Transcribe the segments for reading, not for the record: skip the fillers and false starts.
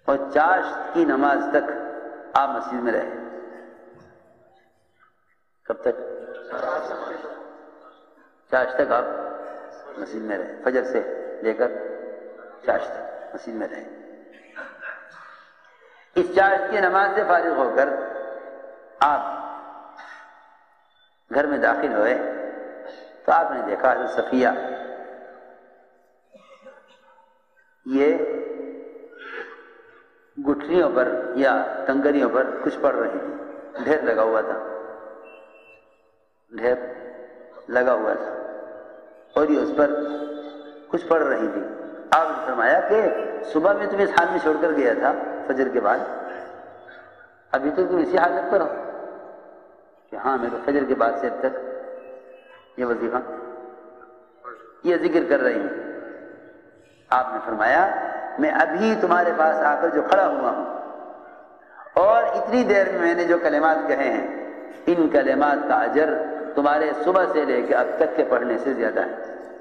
اور چاشت کی نماز تک آپ مسجد میں رہے. کب تک؟ چاشت تک آپ مسجد میں رہے، فجر سے لے کر چاشت تک مسجد میں رہے. اس چاشت کی نماز سے فارغ ہو کر آپ گھر میں داخل ہوئے تو آپ نے دیکھا حضرت صفیہ یہ گٹھلیوں پر یا کنگریوں پر کچھ پڑھ رہی تھی. ڈھیر لگا ہوا تھا، ڈھیر لگا ہوا تھا اور یہ اس پر کچھ پڑھ رہی تھی. آپ نے فرمایا کہ صبح میں تم اس حال میں چھوڑ کر گیا تھا فجر کے بعد، ابھی تو تم اسی حالت پر ہو؟ کہ ہاں میں تو فجر کے بعد سے اب تک یہ وظیفہ یہ ذکر کر رہی ہوں. آپ نے فرمایا میں ابھی تمہارے پاس آ کر جو کھڑا ہوا ہوں اور اتنی دیر میں میں نے جو کلمات کہے ہیں ان کلمات کا اجر تمہارے صبح سے لے کے اب تک کے پڑھنے سے زیادہ ہے.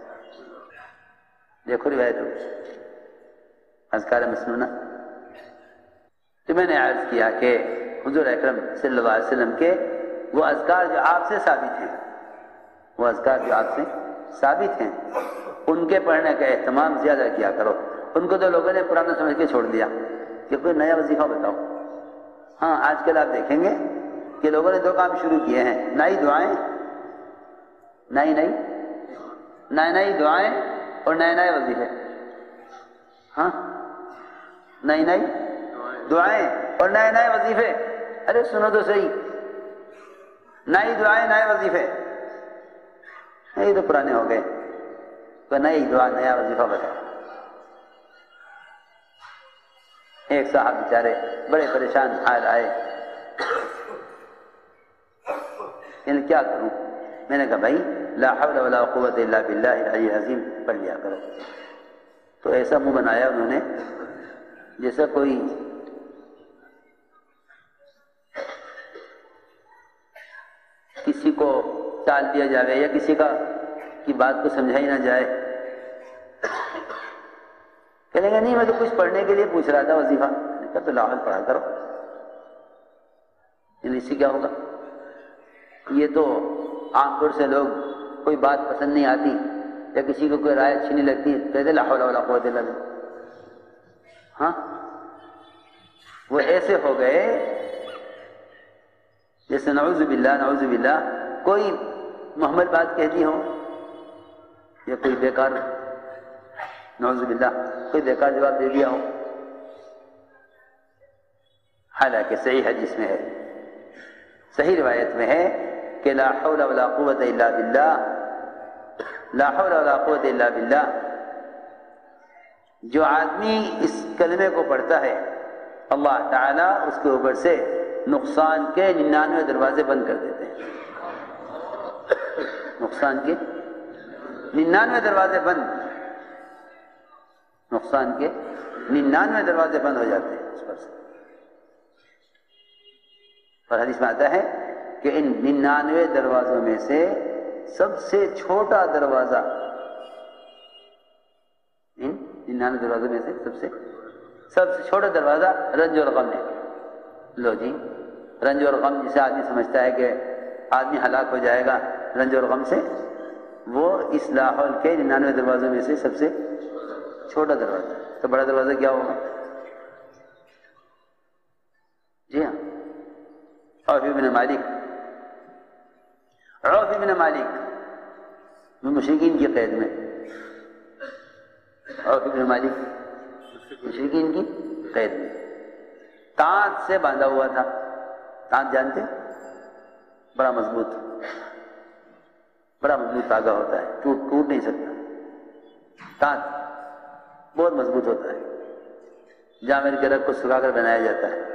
دیکھو روایت ہو اذکار مسنونہ. تو میں نے عرض کیا کہ حضور اکرم صلی اللہ علیہ وسلم کے وہ اذکار جو آپ سے ثابت ہیں، وہ اذکار جو آپ سے ثابت ہیں ان کے پڑھنے کا اہتمام زیادہ کیا کرو. ان کو تو لوگوں نے پرانا سمجھ کے چھوڑ دیا کہ کوئی نیا وظیفہ بتاؤ. ہاں آج کل آپ دیکھیں گے کہ لوگوں نے دو کام شروع کیے ہیں، نئی دعائیں، نئی دعائیں اور نئے وظیفے. ہاں نئی دعائیں اور نئے وظیفے. ارے سنو تو صحیح، نئی دعائیں نئے وظیفے، یہ تو پرانے ہو گئے. تو نئی دعا نیا وظیفہ بتاؤ. ایک صاحب بیچارے بڑے پریشان حال آئے، یعنی کیا کروں؟ میں نے کہا بھائی لا حول ولا قوت الا باللہ العلی العظیم پڑھ لیا کرو. تو ایسا منہ بنایا انہوں نے جیسا کوئی کسی کو ٹال دیا جائے یا کسی کی بات کو سمجھائی نہ جائے. کہنے گا نہیں میں تو کچھ پڑھنے کے لیے پوچھ رہا تھا وظیفہ. میں نے کہا تو لاحول پڑھا کرو، یعنی اس سے کیا ہوگا؟ یہ تو عام طور سے لوگ کوئی بات پسند نہیں آتی یا کسی کو کوئی رائے اچھی نہیں لگتی کہتے لا حول ولا قوت الا باللہ. ہاں وہ ایسے ہو گئے جیسے نعوذ باللہ کوئی محمد بات کہہ دی ہو یا کوئی بیکار نعوذ باللہ کوئی بیکار جواب دے دیا ہو. حالانکہ صحیح حدیث میں ہے، صحیح روایت میں ہے کہ لا حول ولا قوت الا باللہ، لا حول ولا قوت الا باللہ. جو آدمی اس کلمے کو پڑھتا ہے اللہ تعالیٰ اس کے اوپر سے نقصان کے 99 دروازے بند کر دیتے ہیں. نقصان کے 99 دروازے بند، نقصان کے 99 دروازے بند ہو جاتے ہیں اس پر سے. اور حدیث میں آتا ہے کہ ان 99 دروازوں میں سے سب سے چھوٹا دروازہ، ان 99 دروازوں میں سے سب سے چھوٹا دروازہ رنج اور غم ہے. لو جی رنج اور غم جسے آدمی سمجھتا ہے کہ آدمی ہلاک ہو جائے گا رنج اور غم سے، وہ اس لاحول کے 99 دروازوں میں سے سب سے چھوٹا دروازہ. تو بڑا دروازہ کیا ہوگا؟ جی ہاں عوف بن مالک مشرکین کی قید میں. عوف بن مالک مشرکین کی قید میں تانت سے باندھا ہوا تھا. تانت جانتے؟ بڑا مضبوط دھاگا ہوتا ہے، ٹوٹ نہیں سکتا. تانت بہت مضبوط ہوتا ہے، جامر کے رگ کو سکھا کر بنایا جاتا ہے.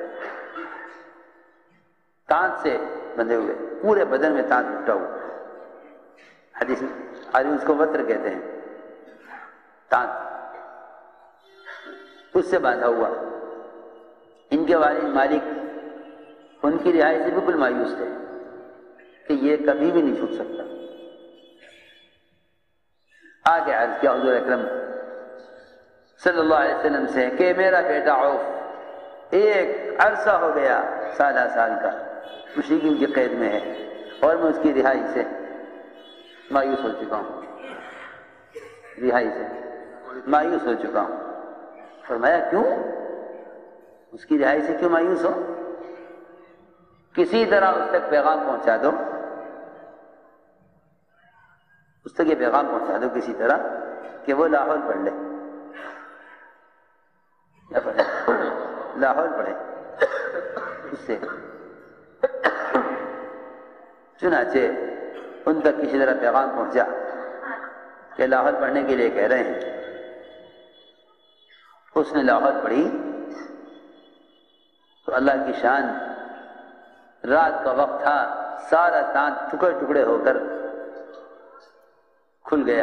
تانت سے بندھے ہوئے، پورے بدن میں تانت لپٹا ہوا. حدیث میں اس کو وتر کہتے ہیں. تانت اس سے باندھا ہوا. ان کے والد مالک ان کی رہائی سے بالکل مایوس تھے کہ یہ کبھی بھی نہیں چھوٹ سکتا. آگے عرض کیا حضور اکرم صلی اللہ علیہ وسلم سے کہ میرا بیٹا عوف ایک عرصہ ہو گیا سالہ سال کا مشرکین کی قید میں ہے اور میں اس کی رہائی سے مایوس ہو چکا ہوں، رہائی سے مایوس ہو چکا ہوں۔ فرمایا کیوں؟ اس کی رہائی سے کیوں مایوس ہو؟ کسی طرح اس تک پیغام پہنچا دو، اس تک یہ پیغام پہنچا دو کسی طرح کہ وہ لاہور پڑھ لے، کیا پڑھے؟ لاہور پڑھے اس سے۔ چنانچہ ان تک کسی طرح پیغام پہنچا کہ لاہور پڑھنے کے لیے کہہ رہے ہیں۔ اس نے لاہور پڑھی تو اللہ کی شان، رات کا وقت تھا، سارا چاند ٹکڑے ٹکڑے ہو کر کھل گیا۔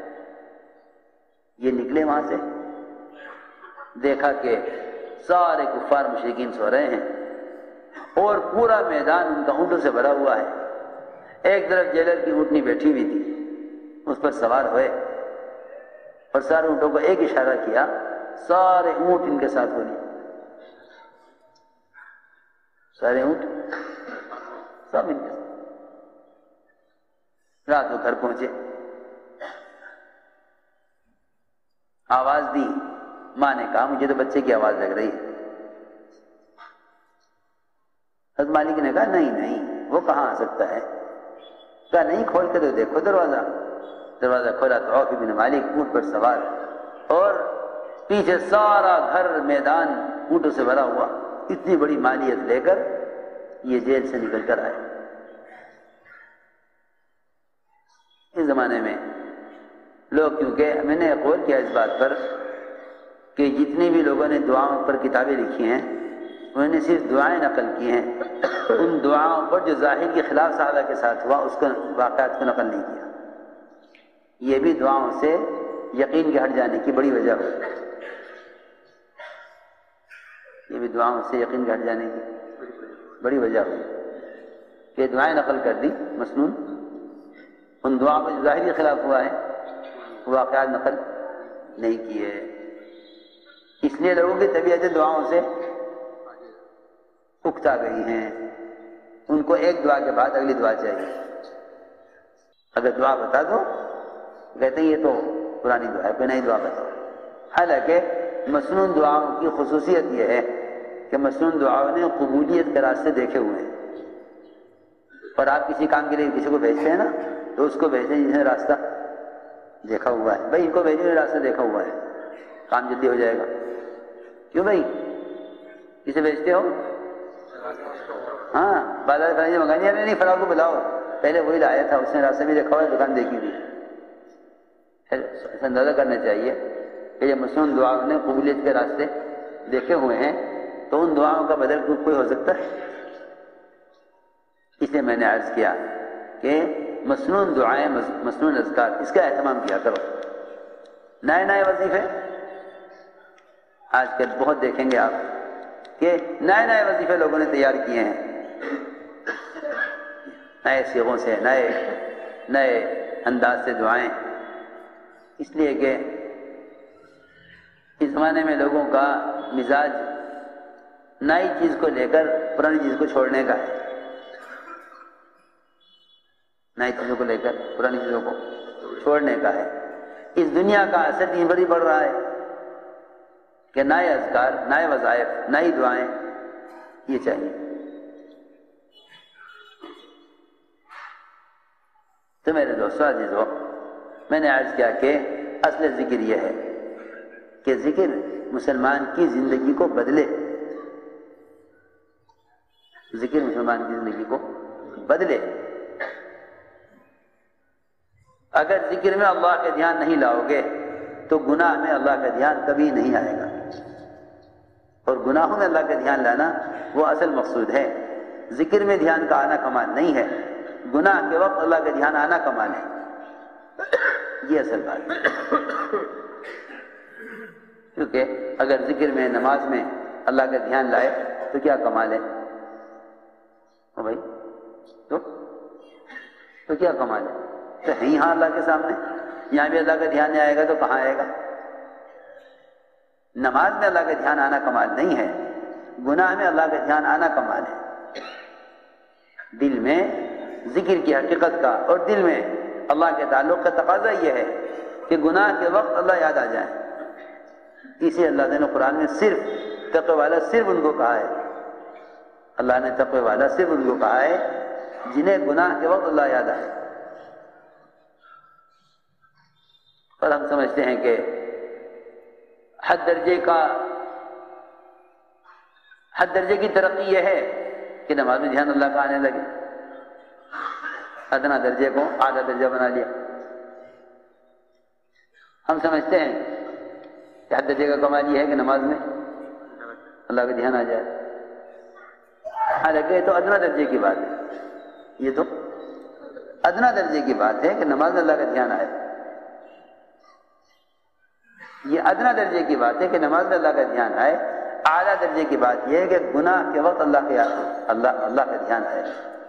یہ نکلے وہاں سے، دیکھا کہ سارے کفار مشرکین سو رہے ہیں اور پورا میدان ان کا اونٹوں سے بھرا ہوا ہے۔ ایک طرف جیلر کی اونٹنی بیٹھی ہوئی تھی، اس پر سوار ہوئے اور سارے اونٹوں کو ایک اشارہ کیا، سارے اونٹ ان کے ساتھ ہو لیے، سارے اونٹ سب ان کے ساتھ۔ رات کو گھر پہنچے، آواز دی، ماں نے کہا مجھے تو بچے کی آواز لگ رہی ہے۔ حضرت مالک نے کہا نہیں نہیں، وہ کہاں آ سکتا ہے؟ کہا نہیں، کھول کے تو دیکھو دروازہ۔ دروازہ کھولا تو عوف بن مالک اونٹ پر سوار اور پیچھے سارا گھر میدان اونٹوں سے بھرا ہوا، اتنی بڑی مالیت لے کر یہ جیل سے نکل کر آئے۔ اس زمانے میں لوگ، کیونکہ میں نے قول کیا اس بات پر کہ جتنے بھی لوگوں نے دعاؤں پر کتابیں لکھی ہیں انہوں نے صرف دعائیں نقل کی ہیں، ان دعاؤں پر جو ظاہر کے خلاف صحابہ کے ساتھ ہوا اس کو واقعات کو نقل نہیں کیا۔ یہ بھی دعاؤں سے یقین کے ہٹ جانے کی بڑی وجہ ہوئی، یہ بھی دعاؤں سے یقین کے ہٹ جانے کی بڑی وجہ ہوئی کہ دعائیں نقل کر دی مسنون، ان دعاؤں پر جو ظاہر کے خلاف ہوا ہے واقعات نقل نہیں کیے۔ اس لیے لوگوں کی طبیعتیں دعاؤں سے اکتا گئی ہیں، ان کو ایک دعا کے بعد اگلی دعا چاہیے۔ اگر دعا بتا دو کہتے ہیں یہ تو پرانی دعا ہے، کوئی نئی دعا بتاؤ۔ حالانکہ مسنون دعاؤں کی خصوصیت یہ ہے کہ مسنون دعاؤں نے قبولیت کے راستے دیکھے ہوئے ہیں، اور آپ کسی کام کے لیے کسی کو بھیجتے ہیں نا تو اس کو بھیجیں جس نے راستہ دیکھا ہوا ہے۔ بھائی ان کو بھیجو، راستہ دیکھا ہوا ہے، کام جلدی ہو جائے گا۔ کیوں بھائی کسے بھیجتے ہو؟ ہاں، بازار فلاں منگانی ہے، نہیں فلاں کو بلاؤ، پہلے وہی لایا تھا، اس نے راستہ بھی دیکھا ہوا ہے، دکان دیکھی ہوئی ہے۔ اندازہ کرنا چاہیے کہ یہ مسنون دعاؤں نے قبولیت کے راستے دیکھے ہوئے ہیں، تو ان دعاؤں کا بدل کوئی ہو سکتا ہے؟ اس لیے میں نے عرض کیا کہ مسنون دعائیں، مسنون اذکار، اس کا اہتمام کیا کرو۔ نئے نئے وظیفے آج کل بہت دیکھیں گے آپ کہ نئے نئے وظیفے لوگوں نے تیار کیے ہیں، نئے صیغوں سے، نئے انداز سے دعائیں، اس لیے کہ اس زمانے میں لوگوں کا مزاج نئی چیز کو لے کر پرانی چیز کو چھوڑنے کا ہے، نئی چیزوں کو لے کر پرانی چیزوں کو چھوڑنے کا ہے۔ اس دنیا کا اثر دن بھر ہی بڑھ رہا ہے کہ نئے اذکار، نئے وظائف، نئی دعائیں یہ چاہیے۔ تو میرے دوستو عزیزو، میں نے عرض کیا کہ اصل ذکر یہ ہے کہ ذکر مسلمان کی زندگی کو بدلے، ذکر مسلمان کی زندگی کو بدلے۔ اگر ذکر میں اللہ کا دھیان نہیں لاؤ گے تو گناہ میں اللہ کا دھیان کبھی نہیں آئے گا، اور گناہوں میں اللہ کا دھیان لانا وہ اصل مقصود ہے۔ ذکر میں دھیان کا آنا کمال نہیں ہے، گناہ کے وقت اللہ کا دھیان آنا کمال ہے، یہ اصل بات ہے۔ کیونکہ اگر ذکر میں، نماز میں اللہ کا دھیان لائے تو کیا کمال ہے بھائی؟ تو کیا کمال ہے؟ تو ہے یہاں اللہ کے سامنے، یہاں بھی اللہ کا دھیان نہیں آئے گا تو کہاں آئے گا؟ نماز میں اللہ کا دھیان آنا کمال نہیں ہے، گناہ میں اللہ کا دھیان آنا کمال ہے، دل میں ذکر کی حقیقت کا، اور دل میں اللہ کے تعلق کا تقاضا یہ ہے کہ گناہ کے وقت اللہ یاد آ جائے. اسی اللہ نے قرآن میں صرف تقوی والا صرف ان کو کہا ہے، اللہ نے تقوی والا صرف ان کو کہا ہے جنہیں گناہ کے وقت اللہ یاد آئے. اور ہم سمجھتے ہیں کہ حد درجے کی ترقی یہ ہے کہ نماز میں دھیان اللہ کا آنے لگے. ادنا درجے کو اعلیٰ درجہ بنا لیا. ہم سمجھتے ہیں کہ حد درجے کا کمال یہ ہے کہ نماز میں اللہ کا دھیان آ جائے. حالانکہ یہ تو ادنا درجے کی بات ہے، یہ تو ادنا درجے کی بات ہے کہ نماز میں اللہ کا دھیان آئے. یہ ادنا درجے کی بات ہے کہ نماز میں اللہ کا دھیان آئے. اعلیٰ درجے کی بات یہ ہے کہ گناہ کے وقت اللہ کا دھیان آئے.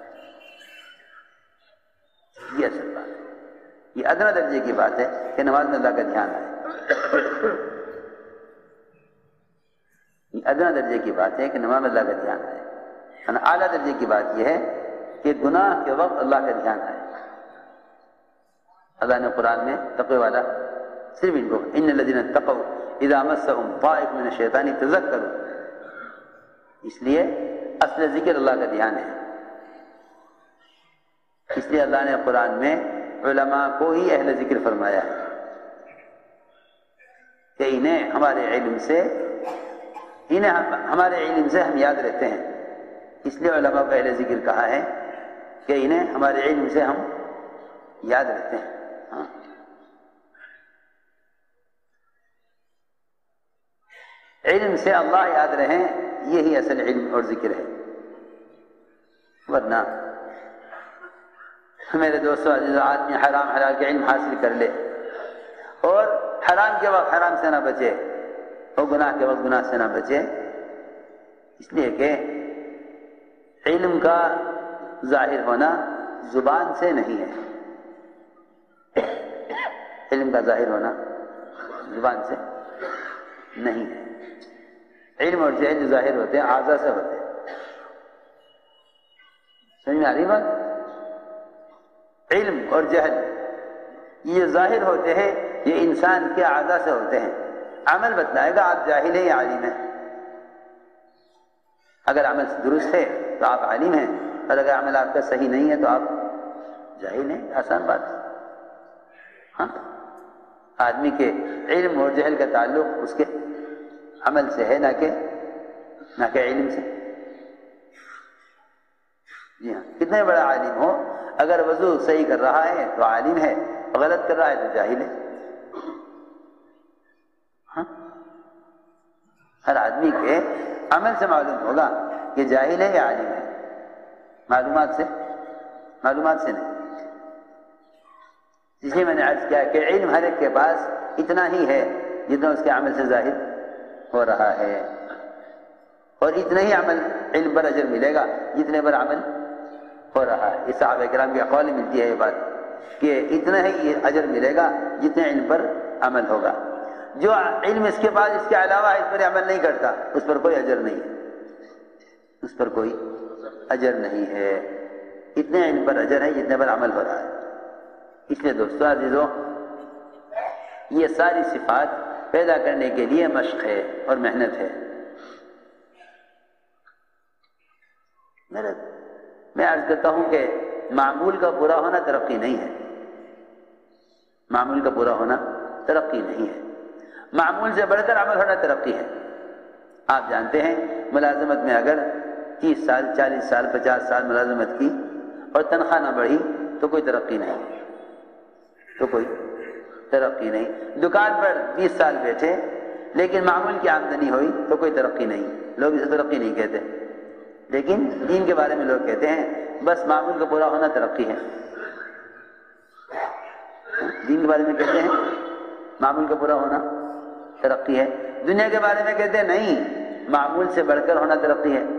یہ اصل بات ہے. یہ ادنا درجے کی بات ہے کہ نماز میں اللہ کا دھیان آئے. یہ ادنا درجے کی بات ہے کہ نماز میں اللہ کا دھیان آئے. اعلیٰ درجے کی بات یہ ہے کہ گناہ کے وقت اللہ کا دھیان آئے. اللہ نے قرآن میں تقوی والا صرف ان کو ان الذین اتقوا اذا مسهم طائف من الشیطان تذکروا، اس لیے اصل ذکر اللہ کا دھیان ہے. اس لیے اللہ نے قرآن میں علماء کو ہی اہل ذکر فرمایا ہے کہ انہیں ہمارے علم سے ہم یاد رہتے ہیں. اس لیے علماء کو اہل ذکر کہا ہے کہ انہیں ہمارے علم سے ہم یاد رہتے ہیں. ہاں. علم سے اللہ یاد رہیں، یہی اصل علم اور ذکر ہے. ورنہ میرے دوستو عزیزو، آدمی حرام حلال کے علم حاصل کر لے اور حرام کے وقت حرام سے نہ بچے اور گناہ کے وقت گناہ سے نہ بچے، اس لیے کہ علم کا ظاہر ہونا زبان سے نہیں ہے. علم کا ظاہر ہونا زبان سے نہیں ہے. علم اور جہل جو ظاہر ہوتے ہیں اعضاء سے ہوتے ہیں. سمجھ میں آ رہی بات؟ علم اور جہل یہ ظاہر ہوتے ہیں، یہ انسان کے اعضاء سے ہوتے ہیں. عمل بتلائے گا آپ جاہل ہیں یا عالم ہیں. اگر عمل درست ہے تو آپ عالم ہیں، اور اگر عمل آپ کا صحیح نہیں ہے تو آپ جاہل ہیں. آسان بات ہے. ہاں، آدمی کے علم اور جہل کا تعلق اس کے عمل سے ہے، نہ کہ علم سے. جی ہاں، کتنے بڑا عالم ہو، اگر وضو صحیح کر رہا ہے تو عالم ہے، غلط کر رہا ہے تو جاہل ہے. ہاں، ہر آدمی کے عمل سے معلوم ہوگا کہ جاہل ہے یا عالم ہے. معلومات سے نہیں. اس لیے میں نے عرض کیا کہ علم ہر ایک کے پاس اتنا ہی ہے جتنا اس کے عمل سے ظاہر ہو رہا ہے، اور اتنا ہی عمل علم پر اجر ملے گا جتنے پر عمل ہو رہا ہے. اس صحابہ کرام کے اقوال ملتی ہے یہ بات کہ اتنا ہی اجر ملے گا جتنے علم پر عمل ہوگا. جو علم اس کے پاس اس کے علاوہ اس پر عمل نہیں کرتا اس پر کوئی اجر نہیں ہے. اس پر کوئی اجر نہیں ہے. اتنے علم پر اجر ہے جتنے پر عمل ہو رہا ہے. اس لیے دوستو عزیزو، یہ ساری صفات پیدا کرنے کے لیے مشق ہے اور محنت ہے. میں عرض کرتا ہوں کہ معمول کا پورا ہونا ترقی نہیں ہے. معمول کا پورا ہونا ترقی نہیں ہے. معمول سے بڑھ کر عمل ہونا ترقی ہے. آپ جانتے ہیں ملازمت میں اگر 30 سال 40 سال 50 سال ملازمت کی اور تنخواہ نہ بڑھی تو کوئی ترقی نہیں. دکان پر 20 سال بیٹھے لیکن معمول کی آمدنی ہوئی تو کوئی ترقی نہیں. لوگ اسے ترقی نہیں کہتے، لیکن دین کے بارے میں لوگ کہتے ہیں بس معمول کا پورا ہونا ترقی ہے. دین کے بارے میں کہتے ہیں معمول کا پورا ہونا ترقی ہے. دنیا کے بارے میں کہتے ہیں نہیں، معمول سے بڑھ کر ہونا ترقی ہے.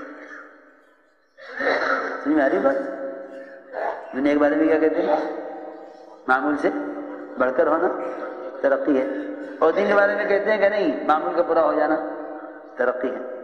سمجھ میں آ رہی بات؟ دنیا کے بارے میں کیا کہتے ہیں؟ معمول سے بڑھ کر ہونا ترقی ہے. اور دین کے بارے میں کہتے ہیں کہ نہیں، معمول کا پورا ہو جانا ترقی ہے.